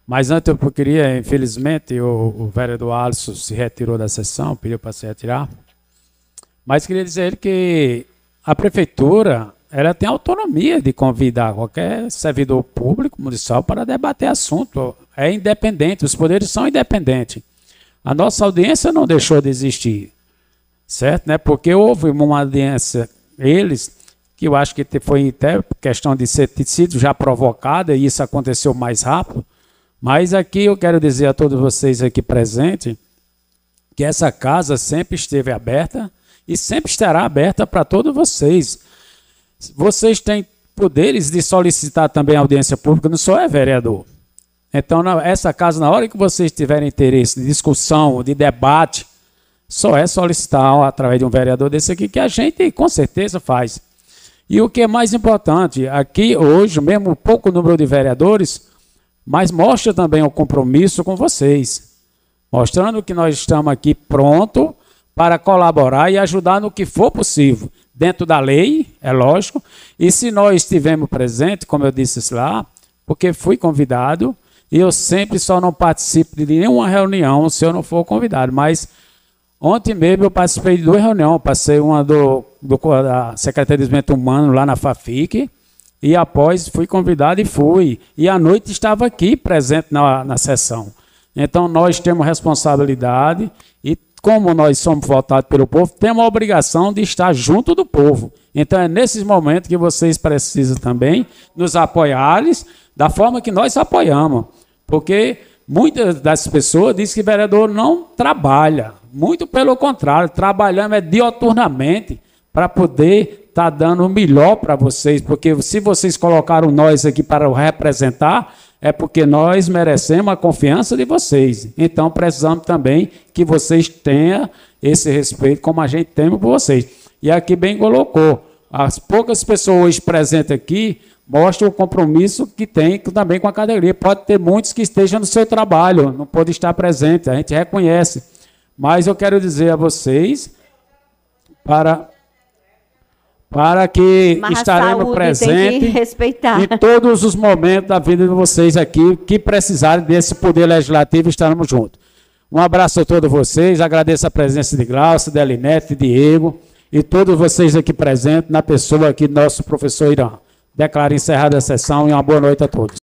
Mas antes eu queria, infelizmente, o vereador Alisson se retirou da sessão, pediu para se retirar. Mas queria dizer a ele que a prefeitura ela tem autonomia de convidar qualquer servidor público municipal para debater assunto. É independente, os poderes são independentes. A nossa audiência não deixou de existir, certo? Né? Porque houve uma audiência, eles, que eu acho que foi até questão de ter sido já provocada, e isso aconteceu mais rápido. Mas aqui eu quero dizer a todos vocês aqui presentes que essa casa sempre esteve aberta e sempre estará aberta para todos vocês. Vocês têm poderes de solicitar também audiência pública, não só é vereador. Então, essa casa, na hora que vocês tiverem interesse de discussão, de debate, só é solicitar através de um vereador desse aqui, que a gente com certeza faz. E o que é mais importante, aqui hoje, mesmo pouco número de vereadores, mas mostra também o compromisso com vocês, mostrando que nós estamos aqui prontos para colaborar e ajudar no que for possível, dentro da lei, é lógico, e se nós estivermos presentes, como eu disse lá, porque fui convidado, e eu sempre só não participo de nenhuma reunião se eu não for convidado, mas ontem mesmo eu participei de 2 reuniões, passei uma da Secretaria de Desenvolvimento Humano lá na FAFIC, e após fui convidado e fui, e à noite estava aqui presente na sessão. Então nós temos responsabilidade e como nós somos votados pelo povo, temos a obrigação de estar junto do povo. Então é nesses momentos que vocês precisam também nos apoiar da forma que nós apoiamos. Porque muitas das pessoas dizem que o vereador não trabalha. Muito pelo contrário, trabalhamos dioturnamente para poder estar dando o melhor para vocês. Porque se vocês colocaram nós aqui para representar, é porque nós merecemos a confiança de vocês. Então, precisamos também que vocês tenham esse respeito como a gente tem por vocês. E aqui bem colocou, as poucas pessoas hoje presentes aqui mostram o compromisso que tem também com a categoria. Pode ter muitos que estejam no seu trabalho, não podem estar presentes, a gente reconhece. Mas eu quero dizer a vocês, para que estaremos presentes em todos os momentos da vida de vocês aqui, que precisarem desse poder legislativo, estaremos juntos. Um abraço a todos vocês, agradeço a presença de Glaucio, de Elinete, de Diego, e todos vocês aqui presentes, na pessoa aqui do nosso professor Irã. Declaro encerrada a sessão e uma boa noite a todos.